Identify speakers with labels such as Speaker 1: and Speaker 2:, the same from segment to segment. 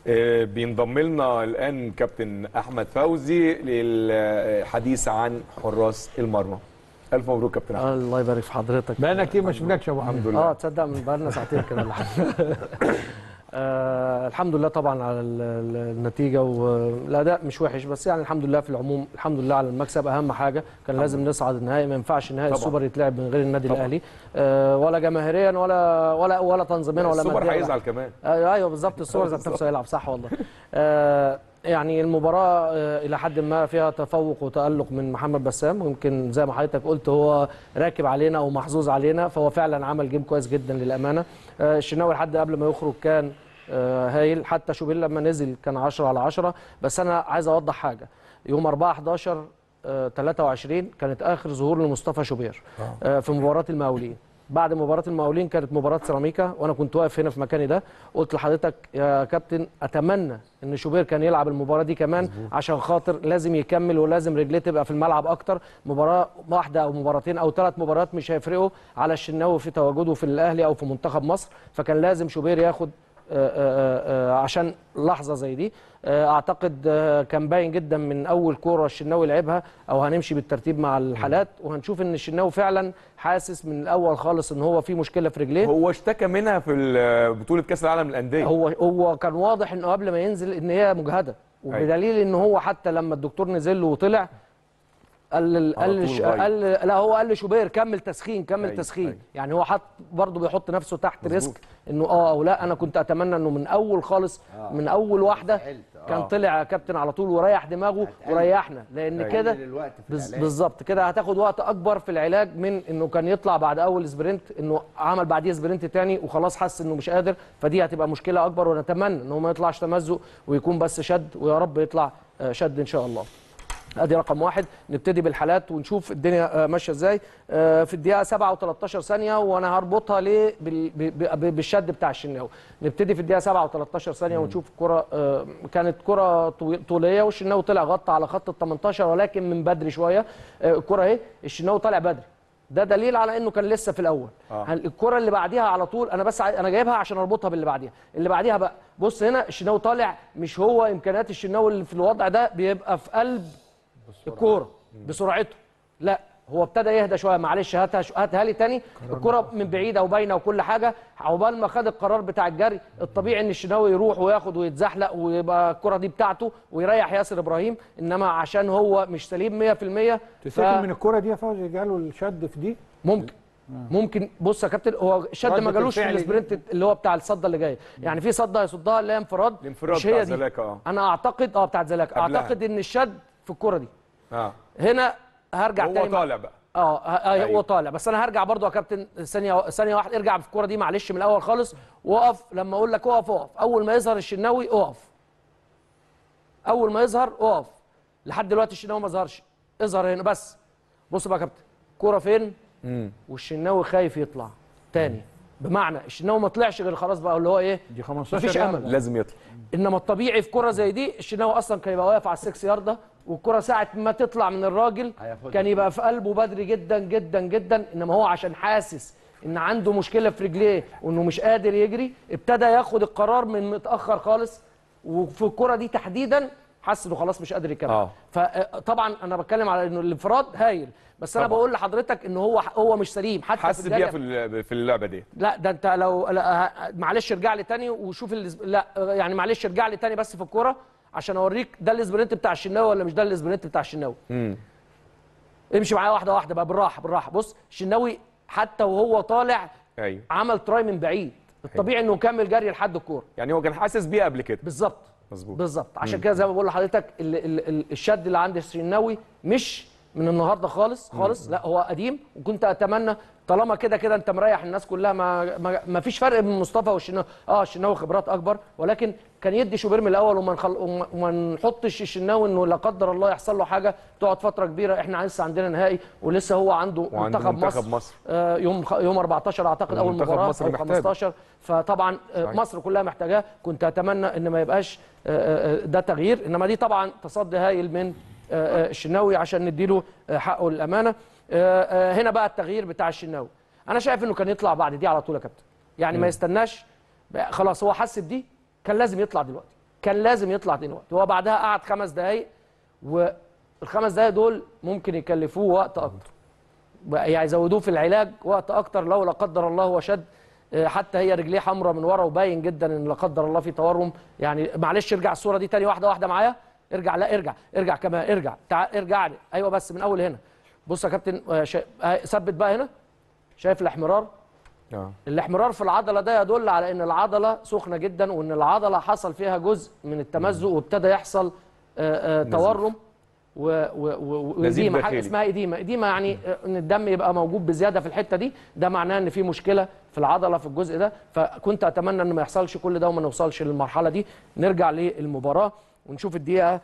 Speaker 1: بينضم لنا الان كابتن احمد فوزي للحديث عن حراس المرمى. الف مبروك كابتن احمد.
Speaker 2: الله يبارك في حضرتك.
Speaker 3: بقالنا كتير ما شفناكش يا ابو حميد.
Speaker 1: الحمد لله.
Speaker 2: تصدق من بقالنا ساعتين كده ولا حاجه. الحمد لله طبعا على النتيجه والاداء مش وحش، بس يعني الحمد لله في العموم، الحمد لله على المكسب. اهم حاجه كان لازم نصعد النهائي، ما ينفعش نهائي السوبر يتلعب من غير النادي الاهلي، ولا جماهيريا ولا تنظيميا ولا ماديا.
Speaker 1: السوبر هيزعل كمان.
Speaker 2: ايوه بالظبط، السوبر ذات نفسه هيلعب صح والله. يعني المباراة إلى حد ما فيها تفوق وتألق من محمد بسام، ويمكن زي ما حضرتك قلت هو راكب علينا أو محظوظ علينا، فهو فعلا عمل جيم كويس جدا للأمانة. الشناوي لحد قبل ما يخرج كان هايل، حتى شوبير لما نزل كان 10/10. بس أنا عايز أوضح حاجة، يوم 4/11/23 كانت آخر ظهور لمصطفى شوبير في مباراة المقاولين. بعد مباراة المقاولين كانت مباراة سيراميكا، وانا كنت واقف هنا في مكاني ده، قلت لحضرتك يا كابتن اتمنى ان شوبير كان يلعب المباراة دي كمان، عشان خاطر لازم يكمل ولازم رجليه تبقى في الملعب اكتر. مباراة واحدة او مباراتين او 3 مباريات مش هيفرقوا على الشناوي في تواجده في الاهلي او في منتخب مصر، فكان لازم شوبير ياخد عشان لحظه زي دي. اعتقد كان باين جدا من اول كوره الشناوي لعبها، او هنمشي بالترتيب مع الحالات وهنشوف ان الشناوي فعلا حاسس من الاول خالص ان هو في مشكله في رجليه.
Speaker 1: هو اشتكى منها في بطوله كاس العالم للانديه.
Speaker 2: هو كان واضح انه قبل ما ينزل ان هي مجهده، وبدليل ان هو حتى لما الدكتور نزل له وطلع قال لا، هو قال لشوبير كمل تسخين كمل تسخين. يعني هو برضه بيحط نفسه تحت ريسك انه او لا. انا كنت اتمنى انه من اول خالص من اول واحده كان طلع كابتن على طول وريح دماغه وريحنا، لان كده بالظبط كده هتاخد وقت اكبر في العلاج من انه كان يطلع بعد اول سبرنت، انه عمل بعديه سبرنت تاني وخلاص حس انه مش قادر، فدي هتبقى مشكله اكبر. ونتمنى انه ما يطلعش تمزق ويكون بس شد، ويا رب يطلع شد ان شاء الله. ادي رقم 1. نبتدي بالحالات ونشوف الدنيا ماشيه ازاي. في الدقيقه 7 و13 ثانيه، وانا هربطها ليه بالشد بتاع الشناوي. نبتدي في الدقيقه 7 و13 ثانيه ونشوف الكره. كانت كره طوليه والشناوي طلع غطى على خط ال 18، ولكن من بدري شويه. الكره اهي الشناوي طالع بدري، ده دليل على انه كان لسه في الاول. الكره اللي بعديها على طول، انا بس انا جايبها عشان اربطها باللي بعديها. اللي بعديها بقى بص هنا الشناوي طالع، مش هو امكانيات الشناوي اللي في الوضع ده بيبقى في قلب الكوره بسرعته، لا هو ابتدى يهدى شويه. معلش هاتها لي تاني. الكره من بعيده وباينه وكل حاجه، عقبال ما خد القرار بتاع الجري الطبيعي ان الشناوي يروح وياخد ويتزحلق ويبقى الكره دي بتاعته ويريح ياسر ابراهيم، انما عشان هو مش سليم 100%.
Speaker 3: تفتكر من الكره دي يا فوزي جاله الشد في دي؟
Speaker 2: ممكن. بص يا كابتن، هو الشد ما جالوش في السبرنت اللي هو بتاع الصده اللي جايه، يعني في صده هيصدها اللي هي انفراد مش هي دي. انا اعتقد بتاعت زلاكا، اعتقد ان الشد في الكره دي. هنا هرجع
Speaker 1: هو
Speaker 2: تاني.
Speaker 1: هو طالع بقى.
Speaker 2: هو طالع، بس انا هرجع برضو يا كابتن ثانيه واحده. ارجع في الكوره دي معلش من الاول خالص، وقف لما اقول لك اقف. اول ما يظهر الشناوي اقف، اول ما يظهر اقف. لحد دلوقتي الشناوي ما ظهرش، اظهر هنا بس. بص بقى يا كابتن الكوره فين؟ والشناوي خايف يطلع تاني، بمعنى الشناوي ما طلعش غير خلاص بقى اللي هو ايه،
Speaker 3: دي 15
Speaker 2: مفيش امل،
Speaker 1: لازم يطلع.
Speaker 2: انما الطبيعي في كوره زي دي الشناوي اصلا كان يبقى واقف على ال6 يارده، والكره ساعه ما تطلع من الراجل كان يبقى في قلبه بدري جدا جدا جدا. انما هو عشان حاسس ان عنده مشكله في رجليه وانه مش قادر يجري، ابتدى ياخد القرار من متاخر خالص، وفي الكره دي تحديدا حس انه خلاص مش قادر يكمل. فطبعا انا بتكلم على انه الانفراد هايل، بس انا بقول لحضرتك ان هو مش سليم حتى
Speaker 1: حس بيها في اللعبه دي.
Speaker 2: لا ده انت لو معلش ارجع لي تاني وشوف لا يعني معلش ارجع لي تاني بس في الكوره عشان اوريك ده الاسبرنت بتاع الشناوي ولا مش ده الاسبرنت بتاع الشناوي. امشي معايا واحده واحده بقى، بالراحه. بص الشناوي حتى وهو طالع عمل تراي من بعيد، الطبيعي انه يكمل جري لحد الكوره.
Speaker 1: يعني هو كان حاسس بيها قبل كده.
Speaker 2: بالظبط
Speaker 1: مظبوط
Speaker 2: بالظبط. عشان كده زي ما بقول لحضرتك الشد اللي عند الشناوي مش من النهارده خالص لا هو قديم. وكنت اتمنى طالما كده انت مريح الناس كلها، ما فيش فرق بين مصطفى والشناوي. الشناوي خبرات اكبر، ولكن كان يدي شوبير من الاول وما نحطش الشناوي انه لا قدر الله يحصل له حاجه تقعد فتره كبيره. احنا لسه عندنا نهائي ولسه هو عنده منتخب مصر يوم 14 اعتقد اول مباراه او 15. فطبعا مصر كلها محتاجاه. كنت اتمنى ان ما يبقاش ده تغيير، انما دي طبعا تصدي هايل من الشناوي عشان نديله حقه للامانه. هنا بقى التغيير بتاع الشناوي، انا شايف انه كان يطلع بعد دي على طول يا كابتن، يعني ما يستناش. خلاص هو حس بدي، كان لازم يطلع دلوقتي. كان لازم يطلع دلوقتي. هو بعدها قعد 5 دقايق، والخمس دقايق دول ممكن يكلفوه وقت اكتر، يعني يزودوه في العلاج وقت اكتر لو لا قدر الله هو شد. حتى هي رجليه حمراء من ورا وباين جدا ان لا قدر الله في تورم. يعني معلش ارجع الصوره دي تاني واحده واحده معايا. ارجع، لا ارجع كمان، ارجع تعال ارجع لي. ايوه بس من اول هنا. بص يا كابتن، ثبت بقى هنا. شايف الاحمرار؟ الاحمرار في العضله ده يدل على ان العضله سخنه جدا، وان العضله حصل فيها جزء من التمزق وابتدى يحصل تورم وإديمة. حاجه اسمها إديمة يعني ان الدم يبقى موجود بزياده في الحته دي، ده معناه ان في مشكله في العضله في الجزء ده. فكنت اتمنى ان ما يحصلش كل ده وما نوصلش للمرحله دي. نرجع للمباراه ونشوف الدقيقه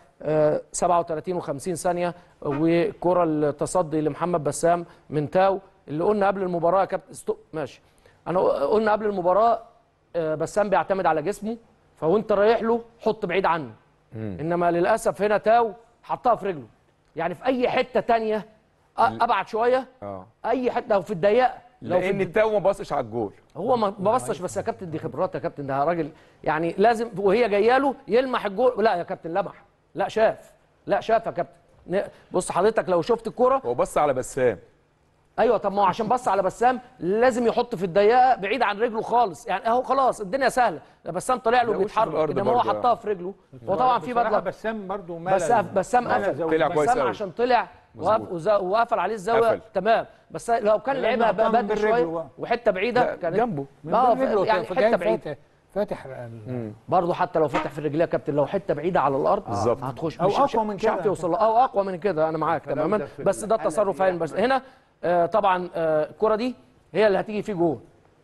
Speaker 2: 37 و50 ثانيه، وكره التصدي لمحمد بسام من تاو اللي قلنا قبل المباراه يا كابتن. ماشي، انا قلنا قبل المباراه بسام بيعتمد على جسمه، فوانت رايح له حط بعيد عنه. انما للاسف هنا تاو حطها في رجله. يعني في اي حته تانية ابعد شويه، اي حته، لو في الضيقه،
Speaker 1: لان التاو ما بصش على الجول.
Speaker 2: هو ما بصش، بس يا كابتن دي خبرات يا كابتن، ده راجل يعني لازم وهي جايه له يلمح الجول. لا يا كابتن لمح، لا شاف يا كابتن. بص حضرتك لو شفت الكوره،
Speaker 1: هو بص على بسام.
Speaker 2: ايوه، طب ما هو عشان بص على بسام لازم يحط في الضيقه بعيد عن رجله خالص. يعني اهو خلاص الدنيا سهله، بسام طلع له بيتحرك، انما هو حطها في رجله. هو طبعا في بدله.
Speaker 3: بسام برضه
Speaker 2: بسام قفل،
Speaker 1: طلع كويس
Speaker 2: بسام عشان طلع وقفل عليه الزاويه تمام. بس لو كان لعبها بدري شويه وحته بعيده كانت
Speaker 1: جنبه
Speaker 2: يعني حته بعيده
Speaker 3: فاتح
Speaker 2: برضه. حتى لو فتح في الرجليه يا كابتن، لو حته بعيده على الارض هتخش،
Speaker 3: او اقوى من كده،
Speaker 2: توصل او اقوى من كده. انا معاك تماما، بس ده التصرف فاهم. بس هنا طبعا الكره دي هي اللي هتيجي فيه جول.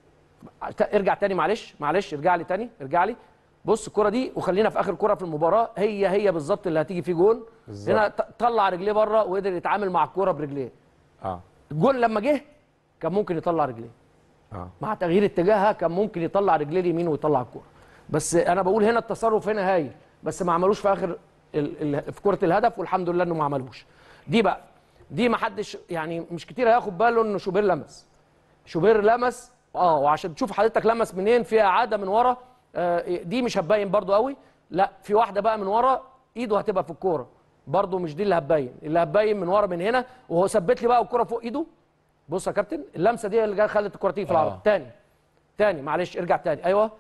Speaker 2: ارجع تاني، معلش ارجع لي تاني، ارجع لي. بص الكره دي، وخلينا في اخر كره في المباراه، هي بالظبط اللي هتيجي فيه جول. هنا طلع رجليه بره وقدر يتعامل مع الكره برجليه. الجول لما جه كان ممكن يطلع رجليه. مع تغيير اتجاهها كان ممكن يطلع رجليه اليمين ويطلع الكره. بس انا بقول هنا التصرف هنا هايل، بس ما عملوش في اخر في كره الهدف، والحمد لله انه ما عملوش. دي ما حدش يعني مش كتير هياخد باله انه شوبير لمس وعشان تشوف حضرتك لمس منين، في اعاده من ورا. دي مش هتبين برضو قوي، لا في واحده بقى من ورا ايده هتبقى في الكوره برضو، مش دي اللي هتبين من ورا من هنا، وهو ثبت لي بقى الكوره فوق ايده. بص يا كابتن، اللمسه دي اللي خلت الكوره تيجي في العرض. تاني معلش ارجع تاني. ايوه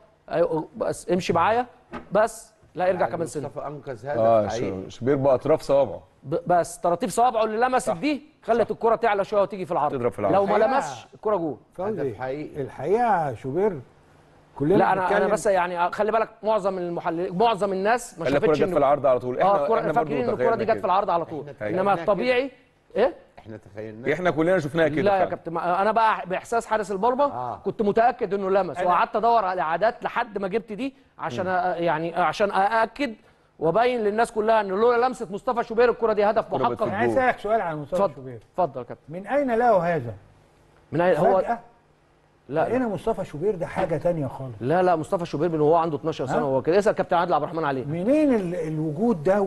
Speaker 2: بس امشي معايا بس. لا ارجع كمان سنه.
Speaker 4: مصطفى انقذ هدف
Speaker 1: شوبير باطراف صوابعه،
Speaker 2: بس طراطيف صوابعه اللي لمست دي خلت الكره تعلى شويه وتيجي في العرض.
Speaker 1: تضرب في العرض.
Speaker 2: لو ما لمسش الكره جول.
Speaker 3: هدف حقيقي الحقيقه. شوبير كلنا
Speaker 2: لا انا بس يعني خلي بالك، معظم المحللين معظم الناس ما شافتش
Speaker 1: الكره جت في العرض على طول.
Speaker 2: احنا فاكرين ان الكره دي جت في العرض على طول، انما الطبيعي
Speaker 4: احنا تخيلنا،
Speaker 1: احنا كلنا شفناها كده.
Speaker 2: لا يا كابتن، انا بقى باحساس حارس المرمى كنت متاكد انه لمس، وقعدت ادور على اعادات لحد ما جبت دي عشان يعني عشان ااكد وابين للناس كلها ان لولا لمسه مصطفى شوبير الكره دي هدف محقق.
Speaker 3: انا عايز اسالك سؤال عن مصطفى شوبير.
Speaker 2: اتفضل يا كابتن.
Speaker 3: من اين له هذا؟
Speaker 2: من اين هو؟
Speaker 3: لا هنا مصطفى شوبير ده حاجه ثانيه خالص.
Speaker 2: لا مصطفى شوبير من وهو عنده 12 سنه هو كده. اسال كابتن عادل عبد الرحمن عليه.
Speaker 3: منين الوجود ده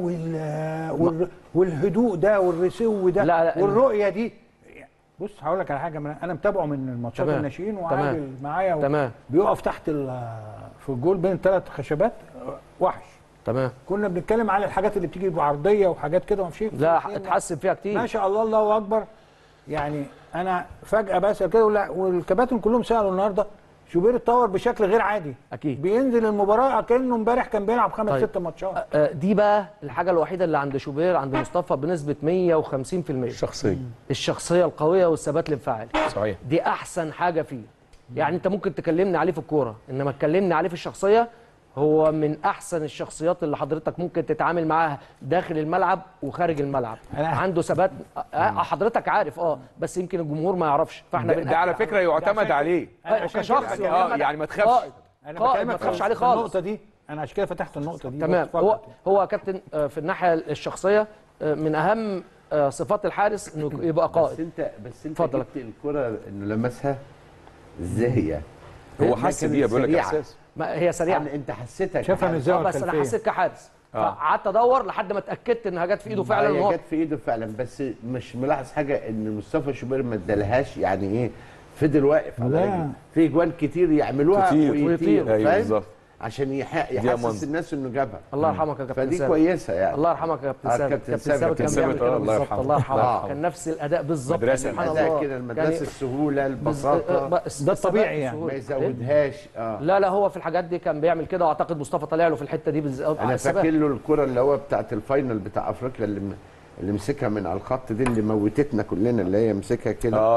Speaker 3: والهدوء ده والرسو ده والرؤيه دي؟ بص هقول لك على حاجه، انا متابعه من الماتشات الناشئين، وعادل معايا بيقف تحت في الجول بين 3 خشبات وحش.
Speaker 2: تمام.
Speaker 3: كنا بنتكلم على الحاجات اللي بتيجي بعرضيه وحاجات كده ومشي.
Speaker 2: لا اتحسن فيها كتير
Speaker 3: ما شاء الله، الله اكبر. يعني انا فجاه بسال كده والكباتن كلهم سالوا النهارده، شوبير اتطور بشكل غير عادي.
Speaker 2: اكيد
Speaker 3: بينزل المباراه كانه امبارح كان بيلعب 5 6 ماتشات.
Speaker 2: دي بقى الحاجه الوحيده اللي عند شوبير، عند مصطفى بنسبه 150%. الشخصيه القويه والثبات الانفعالي.
Speaker 1: صحيح.
Speaker 2: دي احسن حاجه فيه. يعني انت ممكن تكلمني عليه في الكوره، انما تكلمني عليه في الشخصيه، هو من احسن الشخصيات اللي حضرتك ممكن تتعامل معاها داخل الملعب وخارج الملعب. عنده ثبات. حضرتك عارف بس يمكن الجمهور ما يعرفش. فاحنا
Speaker 1: ده على فكره يعتمد عليه
Speaker 2: كشخص.
Speaker 1: يعني ما تخافش.
Speaker 3: ما
Speaker 2: تخافش عليه خالص.
Speaker 3: النقطه دي انا عشان كده فتحت النقطه دي.
Speaker 2: تمام. هو كابتن في الناحيه الشخصيه من اهم صفات الحارس انه يبقى قائد.
Speaker 4: بس انت جبت الكره انه لمسها ازاي يعني؟
Speaker 1: هو حس بيها، بيقول لك احساس.
Speaker 2: ما هي سريعه.
Speaker 4: انت حسيتها
Speaker 3: شافها من الزاويه
Speaker 2: الخلفيه. بس انا حسيت كحارس. فقعدت ادور لحد ما اتاكدت انها جت في ايده فعلا.
Speaker 4: هي جت في ايده فعلا، بس مش ملاحظ حاجه ان مصطفى شوبير ما ادالهاش، يعني ايه، فضل واقف على رجله. في جوان كتير يعملوها ويطير.
Speaker 1: ايوه بالظبط.
Speaker 4: عشان يحسس الناس انه جابها.
Speaker 2: الله يرحمك يا كابتن
Speaker 4: فدي
Speaker 2: ثابت.
Speaker 4: كويسه يعني.
Speaker 2: الله يرحمك يا كابتن ثابت.
Speaker 4: كابتن ثابت
Speaker 2: كان بيعمل كده بالظبط. الله يرحمه. كان نفس الاداء بالظبط.
Speaker 4: مدرسه كده، المدرسه السهوله البساطه
Speaker 3: ده الطبيعي يعني،
Speaker 4: ما يزودهاش.
Speaker 2: لا هو في الحاجات دي كان بيعمل كده، واعتقد مصطفى طلع له في الحته دي بالظبط.
Speaker 4: انا فاكر له الكره اللي هو بتاعت الفاينل بتاع افريقيا اللي مسكها من على الخط دي، اللي موتتنا كلنا، اللي هي مسكها كده.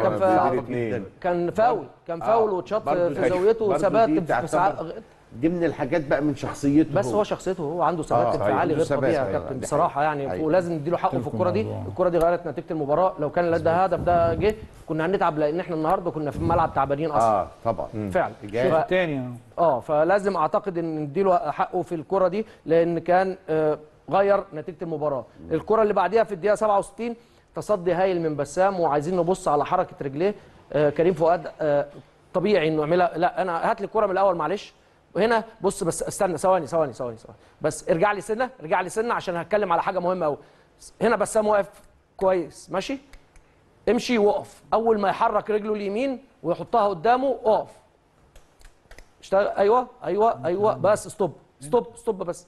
Speaker 2: كان فاول واتشاط في زاويته وثبات
Speaker 4: دي من الحاجات بقى من شخصيته.
Speaker 2: بس هو شخصيته هو عنده ثبات انفعالي غير طبيعي يا كابتن بصراحه يعني، ولازم نديله حقه في الكره دي. الكره دي غيرت نتيجه المباراه. لو كان الهدف ده جه كنا هنتعب، لان احنا النهارده كنا في الملعب تعبانين اصلا.
Speaker 4: طبعا
Speaker 2: فعلا.
Speaker 3: الثاني
Speaker 2: فلازم اعتقد ان نديله حقه في الكره دي، لان كان غير نتيجه المباراه. الكره اللي بعديها في الدقيقه 67 تصدي هايل من بسام، وعايزين نبص على حركه رجليه. كريم فؤاد طبيعي انه يعملها. لا انا هات لي الكره من الاول معلش. وهنا بص، بس استنى ثواني بس ارجع لي سنه عشان هتكلم على حاجه مهمه قوي. هنا بسام واقف كويس ماشي، امشي وقف. اول ما يحرك رجله اليمين ويحطها قدامه اقف اشتغل. ايوه بس ستوب بس.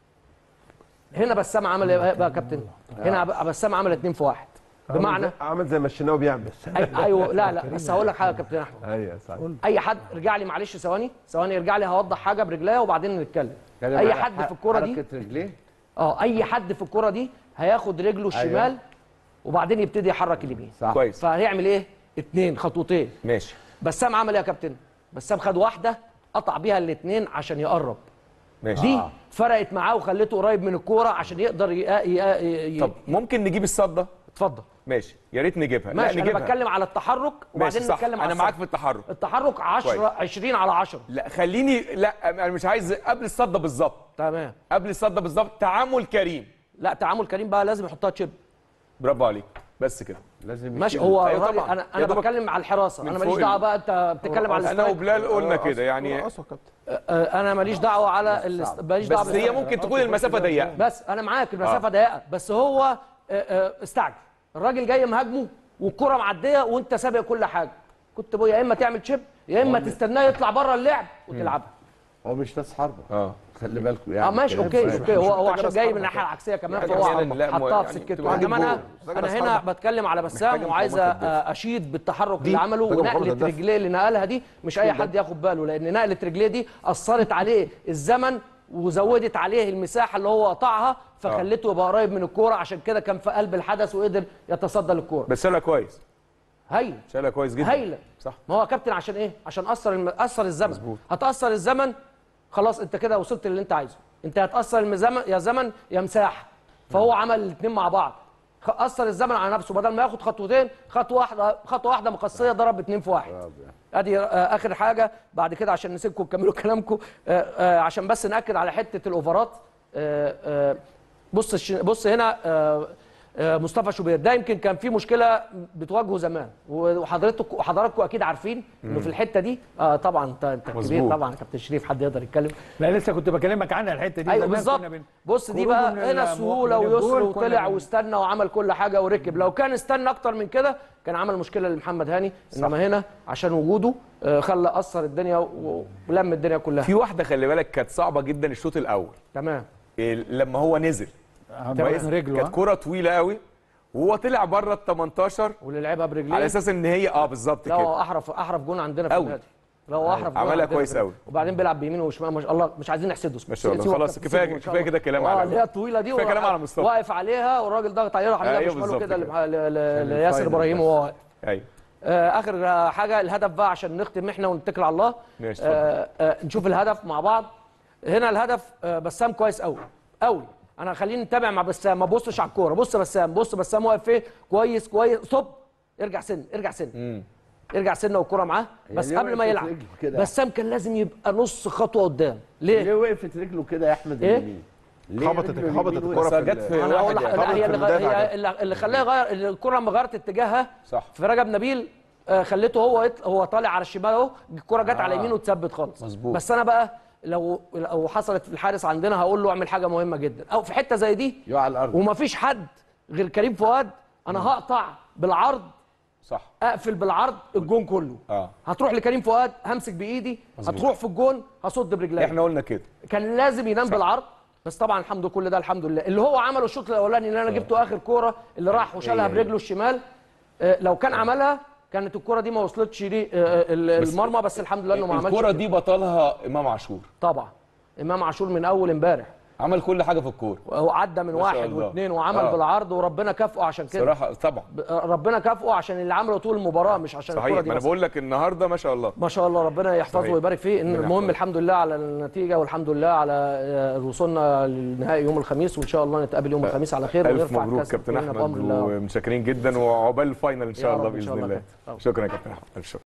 Speaker 2: هنا بسام عمل ايه بقى يا كابتن؟ هنا بسام عمل 2 في 1، بمعنى
Speaker 5: عمل زي ما الشناوي بيعمل.
Speaker 2: ايوه لا بس هقول لك حاجه يا كابتن احمد.
Speaker 5: ايوه صح.
Speaker 2: اي حد ارجع لي معلش ثواني ارجع لي، هوضح حاجه برجليا وبعدين نتكلم. اي حد في الكوره دي
Speaker 4: حركه رجليه
Speaker 2: اي حد في الكوره دي هياخد رجله الشمال وبعدين يبتدي يحرك اليمين.
Speaker 1: كويس.
Speaker 2: فهيعمل ايه؟ 2 خطوتين.
Speaker 1: ماشي.
Speaker 2: بسام عمل ايه يا كابتن؟ بسام خد واحده قطع بيها الاثنين عشان يقرب.
Speaker 1: ماشي.
Speaker 2: دي فرقت معاه وخلته قريب من الكوره عشان يقدر
Speaker 1: طب ممكن نجيب الصده؟
Speaker 2: اتفضل.
Speaker 1: ماشي، يا ريت نجيبها.
Speaker 2: ماشي، انا بتكلم على التحرك وبعدين نتكلم على
Speaker 1: انا معاك في التحرك
Speaker 2: 20 على 10.
Speaker 1: لا خليني، لا انا مش عايز قبل الصده بالظبط.
Speaker 2: تمام.
Speaker 1: قبل الصده بالظبط تعامل كريم.
Speaker 2: لا تعامل كريم بقى لازم يحطها تشيب.
Speaker 1: برافو عليك. بس كده
Speaker 4: لازم
Speaker 2: ماشي. هو
Speaker 1: أيوة
Speaker 2: طبعا انا بتكلم على الحراسه، انا ماليش دعوه بقى. انت بتتكلم على
Speaker 1: انا وبلال قلنا كده يعني.
Speaker 2: انا ماليش دعوه على ماليش دعوه.
Speaker 1: بس هي ممكن تكون المسافه ضيقه.
Speaker 2: بس انا معاك المسافه ضيقه، بس هو استعجل. الراجل جاي مهاجمه والكره معديه وانت سابق كل حاجه. كنت يا اما تعمل تشيب يا اما تستناه يطلع بره اللعب وتلعبها.
Speaker 4: هو مش راس حربه. خلي بالكم يعني.
Speaker 2: ماشي اوكي. هو عشان جاي من الناحيه العكسيه كمان، فهو حطها في سكته. انما انا هنا بتكلم على بسام، وعايز اشيد بالتحرك اللي عمله ونقله رجليه اللي نقلها دي. مش اي حد ياخد باله، لان نقله رجليه دي اثرت عليه الزمن وزودت عليه المساحه اللي هو قطعها، فخلته يبقى قريب من الكوره. عشان كده كان في قلب الحدث وقدر يتصدى للكوره.
Speaker 1: بس شالها كويس.
Speaker 2: هايله.
Speaker 1: شالها كويس جدا.
Speaker 2: هايله.
Speaker 1: صح.
Speaker 2: ما هو يا كابتن عشان ايه؟ عشان اثر الزمن. مزبوط. هتاثر الزمن خلاص، انت كده وصلت للي انت عايزه. انت هتاثر يا زمن يا مساحه. فهو عمل الاثنين مع بعض. اثر الزمن على نفسه، بدل ما ياخد خطوتين خطوه واحده مقصيه ضرب 2 في 1. ادي اخر حاجه بعد كده عشان نسيبكم تكملوا كلامكم. عشان بس ناكد على حته الاوفرات. بص هنا مصطفى شوبير ده يمكن كان في مشكله بتواجهه زمان، وحضراتكم اكيد عارفين انه في الحته دي طبعا انت كبير طبعا كابتن شريف، حد يقدر يتكلم.
Speaker 3: لا لسه كنت بكلمك عنها الحته دي.
Speaker 2: ايوه بالظبط. بص دي بقى هنا سهوله ويسر، وطلع واستنى وعمل كل حاجه وركب. لو كان استنى اكتر من كده كان عمل مشكله لمحمد هاني. انما هنا عشان وجوده خلى اثر الدنيا ولم الدنيا كلها.
Speaker 1: في واحده خلي بالك كانت صعبه جدا الشوط الاول.
Speaker 2: تمام.
Speaker 1: لما هو نزل
Speaker 3: رجله
Speaker 1: كانت كرة طويله قوي وهو طلع بره ال 18
Speaker 2: واللي لعبها برجليه
Speaker 1: على اساس ان هي بالظبط كده.
Speaker 2: لا هو احرف جون عندنا في النادي. لا هو احرف جون
Speaker 1: عملها كويس قوي.
Speaker 2: وبعدين بيلعب بيمين وشمال ما شاء الله. مش عايزين نحسده.
Speaker 1: ما شاء الله. خلاص كفايه كده كلام على
Speaker 2: اللي هي الطويله دي.
Speaker 1: كفايه كلام على مصطفى.
Speaker 2: واقف عليها والراجل ضغط عليه راح عاملها بشماله كده لياسر ابراهيم وهو واقف.
Speaker 1: ايوه.
Speaker 2: اخر حاجه الهدف بقى عشان نختم احنا ونتكل على الله.
Speaker 1: ماشي.
Speaker 2: نشوف الهدف مع بعض. هنا الهدف بسام كويس قوي قوي. انا خليني نتابع مع بسام، ما بصش على الكوره. بص بسام واقف فين. كويس ستوب. ارجع سنه والكوره معاه. بس قبل ما يلعب بسام كان لازم يبقى نص خطوه قدام.
Speaker 4: ليه وقفت رجله كده يا احمد اليمين؟
Speaker 5: خبطت الكوره
Speaker 1: في جت في
Speaker 2: هي اللي خلاها يغير الكوره. لما غيرت اتجاهها
Speaker 1: صح
Speaker 2: في رجب نبيل خليته هو طالع على الشمال اهو. الكوره جت على يمينه واتثبت خالص.
Speaker 1: مظبوط.
Speaker 2: بس انا بقى لو حصلت في الحارس عندنا هقول له اعمل حاجه مهمه جدا. او في حته زي دي
Speaker 4: يقع على الارض
Speaker 2: ومفيش حد غير كريم فؤاد، انا هقطع بالعرض
Speaker 1: صح،
Speaker 2: اقفل بالعرض الجون كله. هتروح لكريم فؤاد همسك بايدي، هتروح في الجون هصد برجلي.
Speaker 1: احنا قلنا كده
Speaker 2: كان لازم ينام بالعرض، بس طبعا الحمد لله كل ده الحمد لله اللي هو عمله الشوط الاولاني اللي انا جبته اخر كوره اللي راح وشالها برجله الشمال. لو كان عملها كانت الكوره دي ما وصلتش لي المرمى، بس الحمد لله انه ما عملش.
Speaker 1: الكوره دي بطلها امام عاشور.
Speaker 2: طبعا امام عاشور من اول امبارح
Speaker 1: عمل كل حاجه في الكوره،
Speaker 2: وعدى من واحد واثنين وعمل بالعرض، وربنا كافئه عشان كده
Speaker 1: صراحه. طبعا
Speaker 2: ربنا كافئه عشان اللي عمله طول المباراه، مش عشان الكوره دي.
Speaker 1: ما انا بقول لك النهارده ما شاء الله
Speaker 2: ما شاء الله، ربنا يحفظه ويبارك فيه. المهم الحمد لله على النتيجه، والحمد لله على وصولنا للنهائي يوم الخميس، وان شاء الله نتقابل يوم الخميس على خير
Speaker 1: ونرفع الكاس. مبروك كابتن احمد، ومتشكرين جدا، وعقبال الفاينل ان شاء الله باذن الله. شكرا يا كابتن احمد.